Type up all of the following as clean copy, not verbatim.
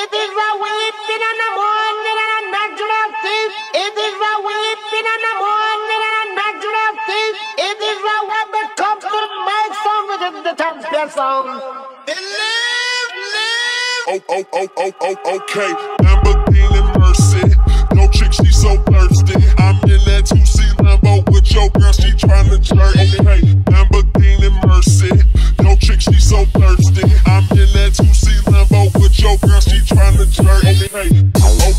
It is a weeping and a mourning and a gnashing of teeth. It is a weeping and a mourning and a gnashing of teeth. It is a what that comes to my song within the champion song. Okay. Lamborghini Mercy. No chick, she so thirsty. I'm in that 2C Lambo with your girl, she tryna jerk. Okay. Lamborghini Mercy. No chick, she so thirsty. I'm in that 2C Lambo with your girl, she tryna jerk. Okay.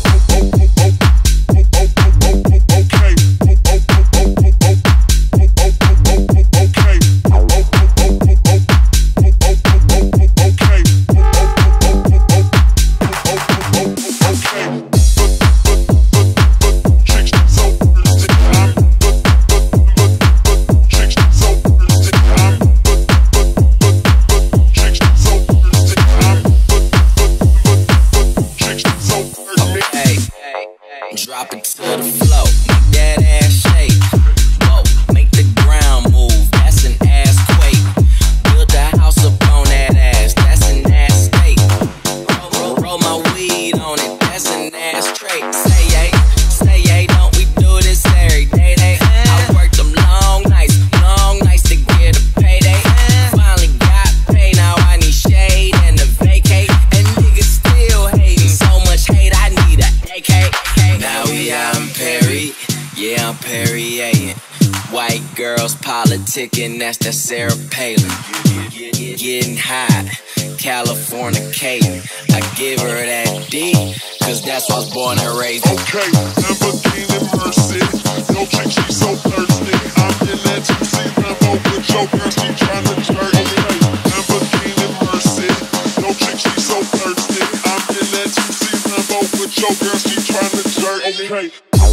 Drop it to the floor, make that ass shake. Whoa, make the ground move, that's an ass quake. Build a house up on that ass, that's an ass state. Roll my weed on it, that's an ass trait. Say yay, don't we do this every day? I worked them long nights to get a payday. Finally got paid, now I need shade and a vacate. And niggas still hating, so much hate, I need a AK. Now we out in Perry, yeah, I'm Perrier. White girls politicking, that's that Sarah Palin. Getting hot, Californicating. I give her that D, cause that's why I was born and raised. Okay, Lamborghini Mercy. No chick, she so thirsty. I'm in that 2C Lambo with your girl, she tryna jerk. Okay, Lamborghini Mercy. No chick, she so thirsty. I'm in that 2C Lambo with your girl, she tryna jerk. Okay.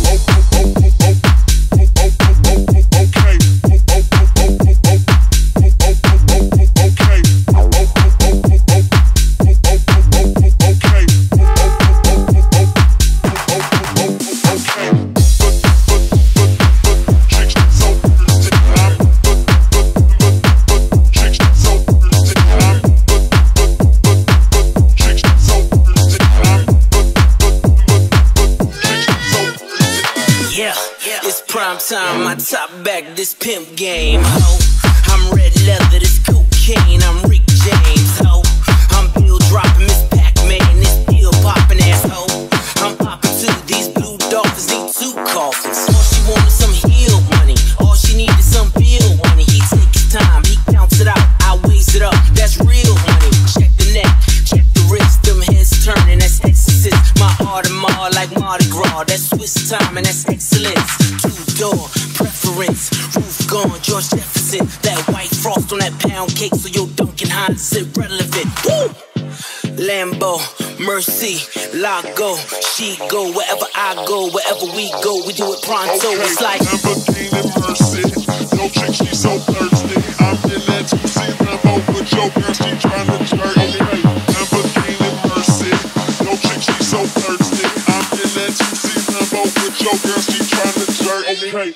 It's prime time, my top back, this pimp game, ho. I'm red leather, this cocaine, I'm Rick James, ho. I'm Bill dropping, Miss Pac-Man, this Bill popping ass, ho. I'm popping too, these blue dolphins need 2 coffins. All she wanted some heel money, all she needed some bill money. He take his time, he counts it out, I weighs it up, that's real money. Check the neck, check the wrist, them heads turning, that's exorcist. My Audemars like Mardi Gras, that's Swiss time and that's excellence. 2-door preference, roof gone, George Jefferson. That white frost on that pound cake, so your Duncan Hines is irrelevant. Woo! Lambo, Mercy, Lago, she go wherever I go, wherever we go, we do it pronto. Okay, it's like Lamborghini Mercy. No chick, she so thirsty. I'm in that 2C Lambo with your girl, she tryna jerk. Okay, Lamborghini Mercy. No chick, she so thirsty. I'm in that 2C Lambo with your girl, she tryna jerk. Okay.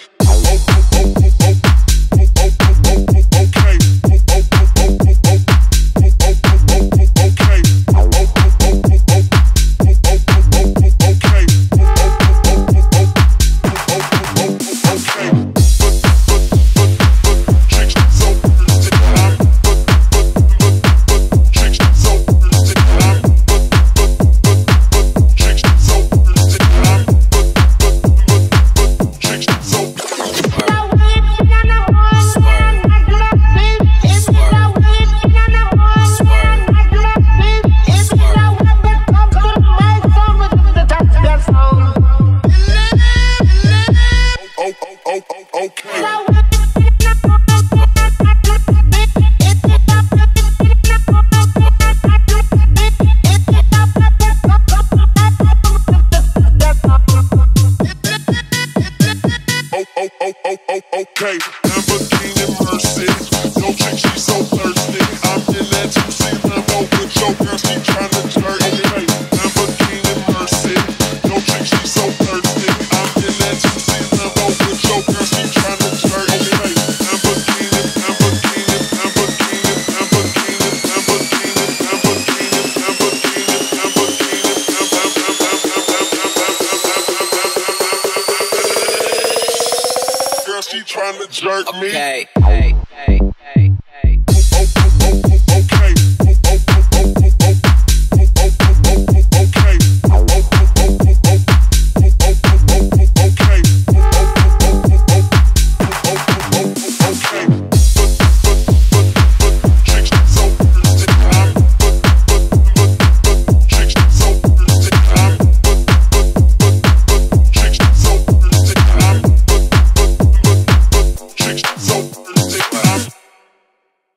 trying to jerk me. Okay, hey, hey.